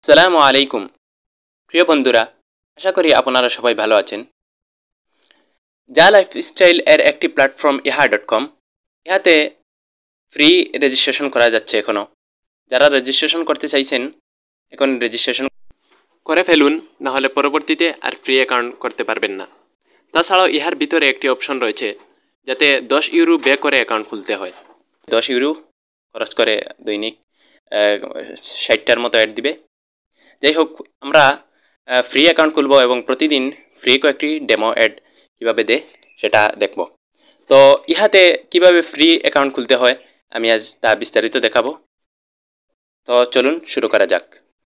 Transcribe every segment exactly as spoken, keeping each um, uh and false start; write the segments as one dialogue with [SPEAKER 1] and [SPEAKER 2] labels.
[SPEAKER 1] আসসালামু আলাইকুম প্রিয় বন্ধুরা, আশা করি আপনারা সবাই ভালো আছেন। যা লাইফস্টাইল এর একটি প্ল্যাটফর্ম ইহা ডট কম, ইহাতে ফ্রি রেজিস্ট্রেশন করা যাচ্ছে। এখনও যারা রেজিস্ট্রেশন করতে চাইছেন এখন রেজিস্ট্রেশন করে ফেলুন, না হলে পরবর্তীতে আর ফ্রি অ্যাকাউন্ট করতে পারবেন না। তাছাড়াও ইহার ভিতরে একটি অপশন রয়েছে যাতে দশ ইউরো বে করে অ্যাকাউন্ট খুলতে হয়। দশ ইউরো খরচ করে দৈনিক ষাটটার মতো অ্যাড দিবে। যাই হোক, আমরা ফ্রি অ্যাকাউন্ট খুলব এবং প্রতিদিন ফ্রি কয়েকটি ডেমো অ্যাড কীভাবে দেয় সেটা দেখব। তো ইহাতে কিভাবে ফ্রি অ্যাকাউন্ট খুলতে হয় আমি আজ তা বিস্তারিত দেখাবো। তো চলুন শুরু করা যাক।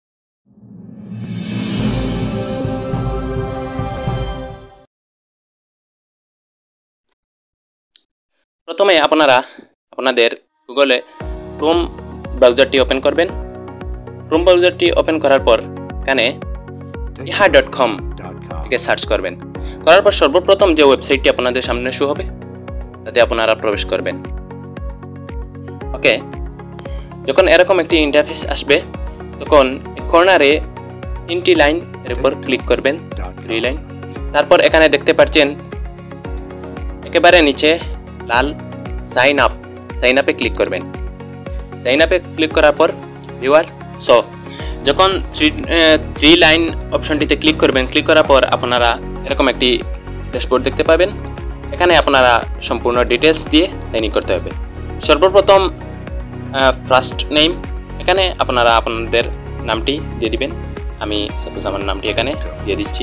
[SPEAKER 1] প্রথমে আপনারা আপনাদের গুগলে ক্রোম ব্রাউজারটি ওপেন করবেন। ক্রোম ব্রাউজারটি ওপেন করার পর এখানে ইহা ডট কম একে সার্চ করবেন। করার পর সর্বপ্রথম যে ওয়েবসাইটটি আপনাদের সামনে শো হবে তাতে আপনারা প্রবেশ করবেন। ওকে, যখন এরকম একটি ইন্টারফেস আসবে তখন কর্নারে তিনটি লাইন এর উপর ক্লিক করবেন, থ্রি লাইন। তারপর এখানে দেখতে পাচ্ছেন একেবারে নিচে লাল সাইন আপ, সাইন আপে ক্লিক করবেন। সাইন আপে ক্লিক করার পর ভিউয়ার সো যখন থ্রি থ্রি লাইন অপশনটিতে ক্লিক করবেন, ক্লিক করার পর আপনারা এরকম একটি ড্যাশবোর্ড দেখতে পাবেন। এখানে আপনারা সম্পূর্ণ ডিটেলস দিয়ে সাইন ইন করতে হবে। সর্বপ্রথম ফার্স্ট নেম, এখানে আপনারা আপনাদের নামটি দিয়ে দিবেন। আমি সাপোজ আমার নামটি এখানে দিয়ে দিচ্ছি।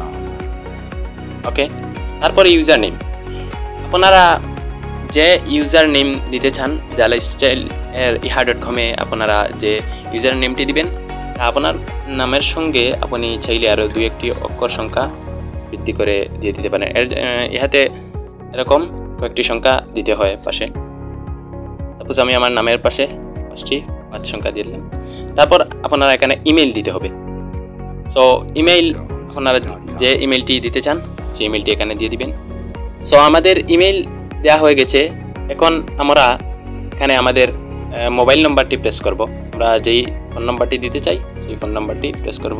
[SPEAKER 1] ওকে, তারপরে ইউজার নেম, আপনারা যে ইউজার নেম দিতে চান যা লাইফস্টাইল এর ইহা ডট কমে আপনারা যে ইউজার নেমটি দিবেন আপনার নামের সঙ্গে আপনি চাইলে আরও দুই একটি অক্ষর সংখ্যা বৃদ্ধি করে দিয়ে দিতে পারেন। এর ইহাতে এরকম কয়েকটি সংখ্যা দিতে হয় পাশে। সাপোজ আমি আমার নামের পাশে পাঁচটি পাঁচ সংখ্যা দিয়ে দিলাম। তারপর আপনারা এখানে ইমেল দিতে হবে। সো ইমেইল আপনারা যে ইমেলটি দিতে চান সেই ইমেলটি এখানে দিয়ে দিবেন। সো আমাদের ইমেল দেওয়া হয়ে গেছে। এখন আমরা এখানে আমাদের মোবাইল নাম্বারটি প্রেস করব। আমরা যেই ফোন নাম্বারটি দিতে চাই সেই ফোন নাম্বারটি প্রেস করব।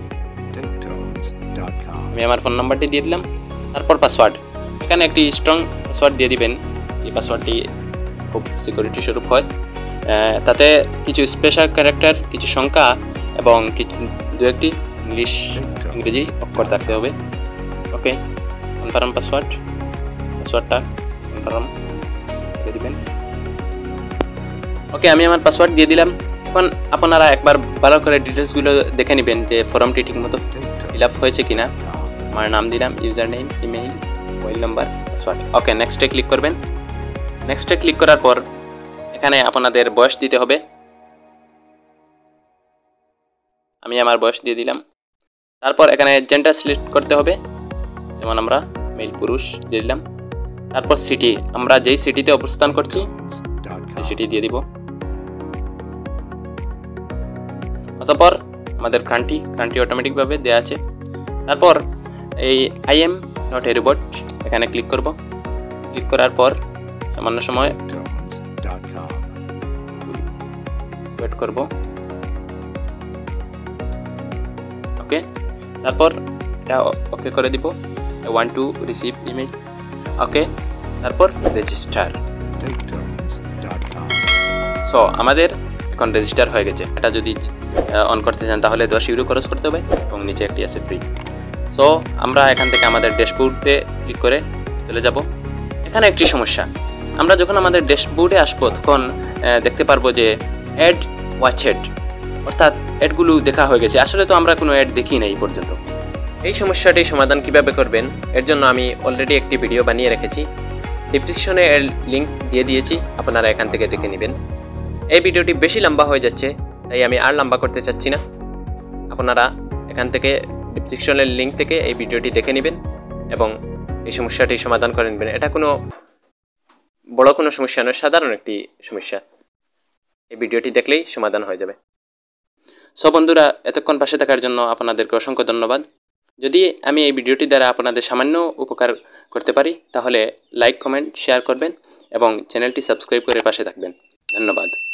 [SPEAKER 1] আমি আমার ফোন নাম্বারটি দিয়ে দিলাম। তারপর পাসওয়ার্ড, এখানে একটি স্ট্রং পাসওয়ার্ড দিয়ে দিবেন। এই পাসওয়ার্ডটি খুব সিকিউরিটি স্বরূপ হয়। তাতে কিছু স্পেশাল ক্যারেক্টার, কিছু সংখ্যা এবং কিছু দু একটি ইংলিশ ইংরেজি অক্ষর থাকতে হবে। ওকে, কনফার্ম পাসওয়ার্ড, পাসওয়ার্ডটা কনফার্ম দিয়ে দিবেন। ওকে, আমি আমার পাসওয়ার্ড দিয়ে দিলাম। এখন আপনারা একবার ভালো করে ডিটেলসগুলো দেখে নেবেন যে ফর্মটি ঠিকমতো ফিল আপ হয়েছে কিনা। আমার নাম দিলাম, user name, email, mobile number, password. Okay, নেক্সটে ক্লিক করবেন। নেক্সটে ক্লিক করার পর এখানে আপনাদের বয়স দিতে হবে। আমি আমার বয়স দিয়ে দিলাম। তারপর এখানে জেন্ডার সিলেক্ট করতে হবে, যেমন আমরা মেল পুরুষ দিয়ে দিলাম। তারপর সিটি, আমরা যেই সিটিতে অবস্থান করছি সেই সিটি দিয়ে দিব। অতঃপর আমাদের কান্ট্রি কান্ট্রি অটোমেটিকভাবে দেওয়া আছে। তারপর এই I am not a robot এখানে ক্লিক করব। ক্লিক করার পর সামান্য সময় ওয়েট করব। ওকে, তারপর এটা ওকে করে দিব। I want to receive email. Okay, তারপর রেজিস্টার। সো আমাদের এখন রেজিস্টার হয়ে গেছে। এটা যদি অন করতে চান তাহলে দশ ইউরো খরচ করতে হবে এবং নিচে একটি আছে ফ্রি। সো আমরা এখান থেকে আমাদের ড্যাশবোর্ডে ক্লিক করে চলে যাব। এখানে একটি সমস্যা, আমরা যখন আমাদের ড্যাশবোর্ডে আসবো তখন দেখতে পারবো যে অ্যাড ওয়াচেড, অর্থাৎ অ্যাডগুলো দেখা হয়ে গেছে। আসলে তো আমরা কোনো অ্যাড দেখি না এই পর্যন্ত। এই সমস্যাটি সমাধান কিভাবে করবেন এর জন্য আমি অলরেডি একটি ভিডিও বানিয়ে রেখেছি, ডিসক্রিপশনে এর লিঙ্ক দিয়ে দিয়েছি, আপনারা এখান থেকে দেখে নেবেন। এই ভিডিওটি বেশি লম্বা হয়ে যাচ্ছে তাই আমি আর লম্বা করতে চাচ্ছি না। আপনারা এখান থেকে ডিসক্রিপশনের লিঙ্ক থেকে এই ভিডিওটি দেখে নেবেন এবং এই সমস্যাটি সমাধান করে নেবেন। এটা কোনো বড় কোনো সমস্যা নয়, সাধারণ একটি সমস্যা। এই ভিডিওটি দেখলেই সমাধান হয়ে যাবে। সব বন্ধুরা, এতক্ষণ পাশে থাকার জন্য আপনাদেরকে অসংখ্য ধন্যবাদ। যদি আমি এই ভিডিওটি দ্বারা আপনাদের সামান্য উপকার করতে পারি তাহলে লাইক, কমেন্ট, শেয়ার করবেন এবং চ্যানেলটি সাবস্ক্রাইব করে পাশে থাকবেন। ধন্যবাদ।